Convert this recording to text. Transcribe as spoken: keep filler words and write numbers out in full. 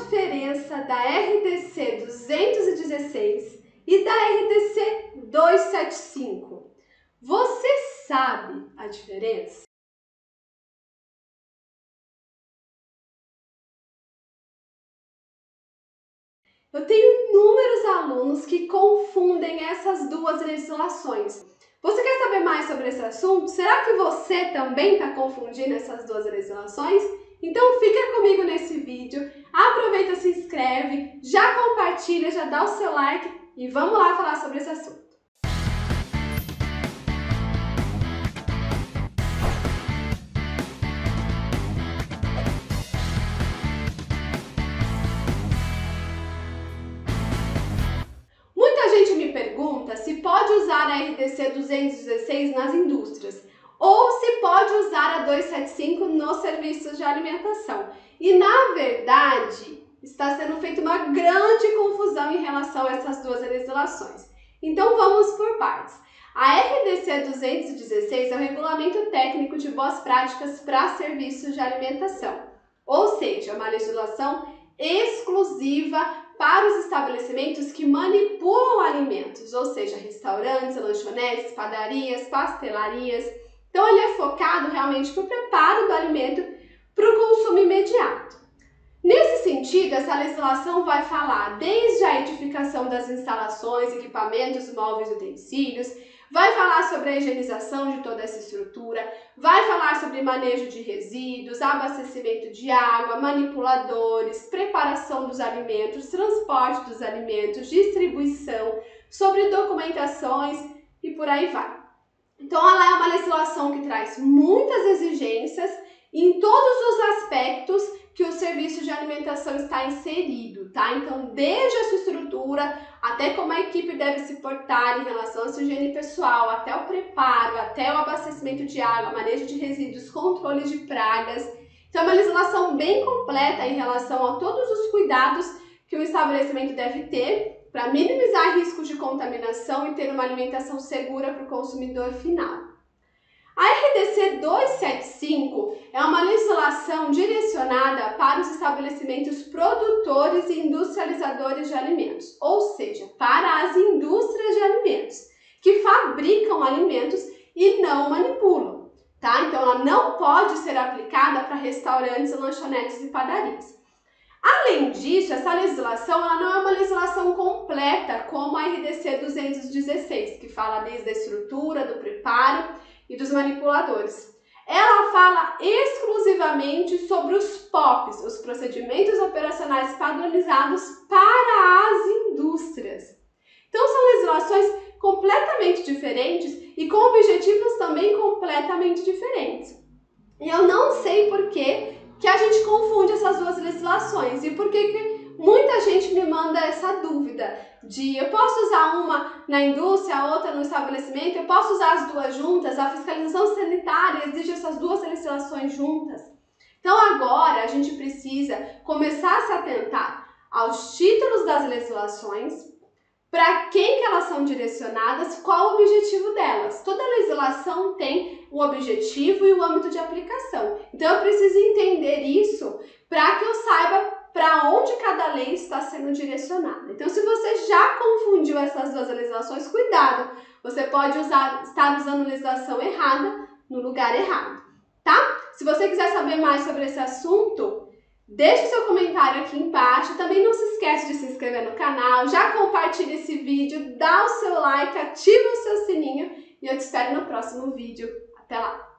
diferença da R D C duzentos e dezesseis e da R D C duzentos e setenta e cinco? Você sabe a diferença? Eu tenho inúmeros alunos que confundem essas duas legislações. Você quer saber mais sobre esse assunto? Será que você também está confundindo essas duas legislações? Então fica comigo nesse vídeo, aproveita, se inscreve, já compartilha, já dá o seu like e vamos lá falar sobre esse assunto. Muita gente me pergunta se pode usar a R D C duzentos e dezesseis nas indústrias ou se pode usar a duzentos e setenta e cinco nos serviços de alimentação. E, na verdade, está sendo feita uma grande confusão em relação a essas duas legislações. Então, vamos por partes. A R D C duzentos e dezesseis é o Regulamento Técnico de Boas Práticas para Serviços de Alimentação, ou seja, é uma legislação exclusiva para os estabelecimentos que manipulam alimentos, ou seja, restaurantes, lanchonetes, padarias, pastelarias. Então, ele é focado realmente para o preparo do alimento para o consumo imediato. Nesse sentido, essa legislação vai falar desde a edificação das instalações, equipamentos, móveis e utensílios, vai falar sobre a higienização de toda essa estrutura, vai falar sobre manejo de resíduos, abastecimento de água, manipuladores, preparação dos alimentos, transporte dos alimentos, distribuição, sobre documentações e por aí vai. Então, ela é uma legislação que traz muitas exigências em todos os aspectos que o serviço de alimentação está inserido, tá? Então, desde a sua estrutura, até como a equipe deve se portar em relação à sua higiene pessoal, até o preparo, até o abastecimento de água, manejo de resíduos, controle de pragas. Então, é uma legislação bem completa em relação a todos os cuidados que o estabelecimento deve ter para minimizar riscos de contaminação e ter uma alimentação segura para o consumidor final. A R D C duzentos e setenta e cinco é uma legislação direcionada para os estabelecimentos produtores e industrializadores de alimentos, ou seja, para as indústrias de alimentos, que fabricam alimentos e não manipulam, tá? Então, ela não pode ser aplicada para restaurantes, lanchonetes e padarias. Além disso, essa legislação ela não é uma legislação completa como a R D C duzentos e dezesseis, que fala desde a estrutura, do preparo e dos manipuladores. Ela fala exclusivamente sobre os P O Ps, os procedimentos operacionais padronizados para as indústrias. Então, são legislações completamente diferentes e com objetivos também completamente diferentes. E eu não sei por que que a gente confunde essas duas legislações e por que que muita gente me manda essa dúvida de eu posso usar uma na indústria, a outra no estabelecimento, eu posso usar as duas juntas, a fiscalização sanitária exige essas duas legislações juntas. Então agora a gente precisa começar a se atentar aos títulos das legislações, para quem que elas são direcionadas, qual o objetivo delas. Toda legislação tem o objetivo e o âmbito de aplicação. Então eu preciso entender isso para que eu saiba para onde cada lei está sendo direcionada. Então, se você já confundiu essas duas legislações, cuidado! Você pode usar, estar usando a legislação errada no lugar errado, tá? Se você quiser saber mais sobre esse assunto, deixe seu comentário aqui embaixo. Também não se esquece de se inscrever no canal, já compartilha esse vídeo, dá o seu like, ativa o seu sininho e eu te espero no próximo vídeo. Até lá!